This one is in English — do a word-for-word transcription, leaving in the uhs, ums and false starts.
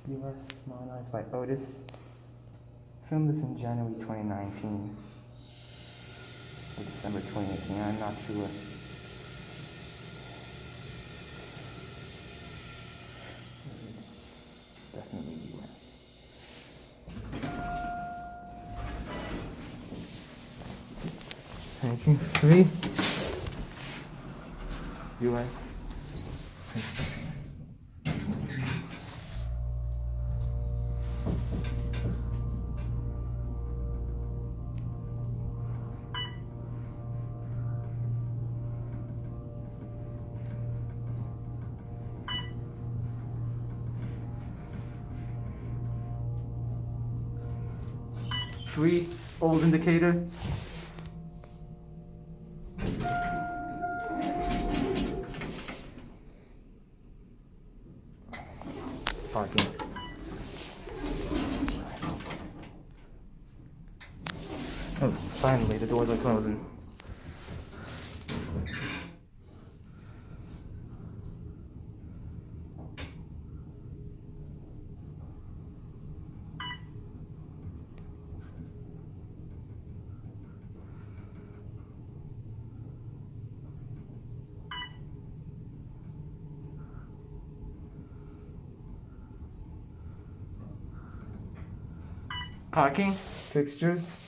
U S modernized by Otis. Filmed this in January twenty nineteen or December twenty eighteen, I'm not sure. Definitely U S. Thank you. Three. U S. Three, old indicator. Parking. Oh, finally, the doors are closing. Parking, fixtures.